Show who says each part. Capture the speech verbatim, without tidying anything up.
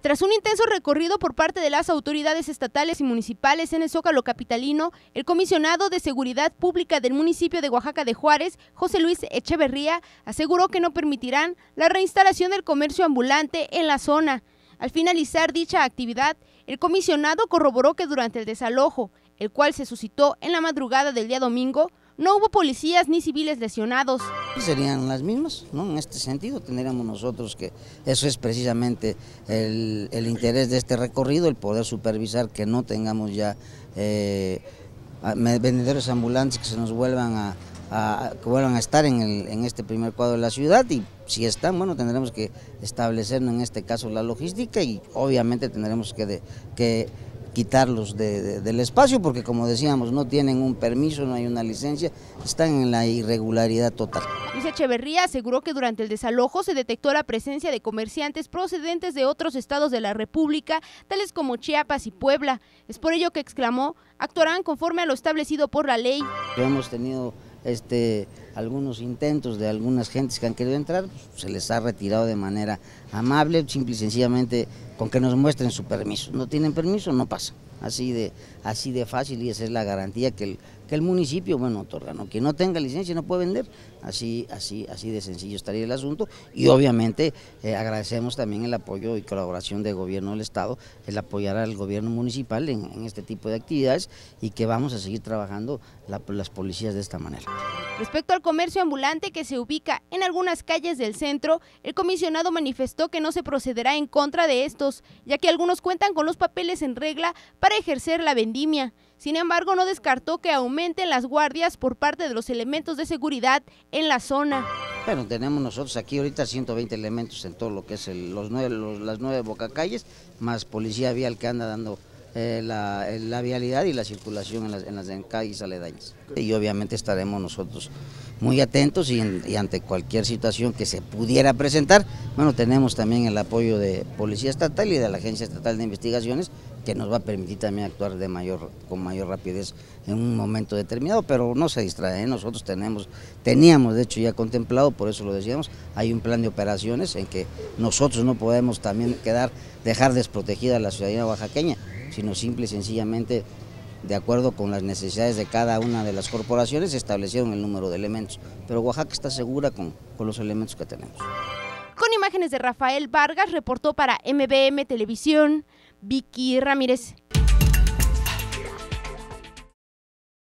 Speaker 1: Tras un intenso recorrido por parte de las autoridades estatales y municipales en el Zócalo capitalino, el comisionado de Seguridad Pública del municipio de Oaxaca de Juárez, José Luis Echeverría, aseguró que no permitirán la reinstalación del comercio ambulante en la zona. Al finalizar dicha actividad, el comisionado corroboró que durante el desalojo, el cual se suscitó en la madrugada del día domingo, no hubo policías ni civiles lesionados.
Speaker 2: Serían las mismas, ¿no? En este sentido tendríamos nosotros que eso es precisamente el, el interés de este recorrido, el poder supervisar que no tengamos ya eh, vendedores ambulantes que se nos vuelvan a, a, que vuelvan a estar en, el, en este primer cuadro de la ciudad, y si están, bueno, tendremos que establecer en este caso la logística y obviamente tendremos que, de, que quitarlos de, de, del espacio, porque como decíamos, no tienen un permiso, no hay una licencia, están en la irregularidad total.
Speaker 1: Luis Echeverría aseguró que durante el desalojo se detectó la presencia de comerciantes procedentes de otros estados de la República, tales como Chiapas y Puebla. Es por ello que exclamó, actuarán conforme a lo establecido por la ley.
Speaker 2: Hemos tenido este, algunos intentos de algunas gentes que han querido entrar, pues, se les ha retirado de manera amable, simple y sencillamente con que nos muestren su permiso. No tienen permiso, no pasa. Así de, así de fácil, y esa es la garantía que el, que el municipio, bueno, otorga, ¿no? Quien no tenga licencia no puede vender, así, así, así de sencillo estaría el asunto, y obviamente eh, agradecemos también el apoyo y colaboración del gobierno del estado, el apoyar al gobierno municipal en, en este tipo de actividades, y que vamos a seguir trabajando la, las policías de esta manera.
Speaker 1: Respecto al comercio ambulante que se ubica en algunas calles del centro, el comisionado manifestó que no se procederá en contra de estos, ya que algunos cuentan con los papeles en regla para ejercer la vendimia. Sin embargo, no descartó que aumenten las guardias por parte de los elementos de seguridad en la zona.
Speaker 2: Bueno, tenemos nosotros aquí ahorita ciento veinte elementos en todo lo que es el, los nueve, los, las nueve bocacalles, más policía vial que anda dando Eh, la, la vialidad y la circulación en las, en las calles aledañas. Y obviamente estaremos nosotros muy atentos y, en, y ante cualquier situación que se pudiera presentar, bueno, tenemos también el apoyo de Policía Estatal y de la Agencia Estatal de Investigaciones, que nos va a permitir también actuar de mayor, con mayor rapidez en un momento determinado, pero no se distrae, ¿eh? Nosotros tenemos, teníamos de hecho ya contemplado, por eso lo decíamos, hay un plan de operaciones en que nosotros no podemos también quedar, dejar desprotegida a la ciudadanía oaxaqueña, sino simple y sencillamente, de acuerdo con las necesidades de cada una de las corporaciones, establecieron el número de elementos, pero Oaxaca está segura con, con los elementos que tenemos.
Speaker 1: Con imágenes de Rafael Vargas, reportó para M B M Televisión, Vicky Ramírez.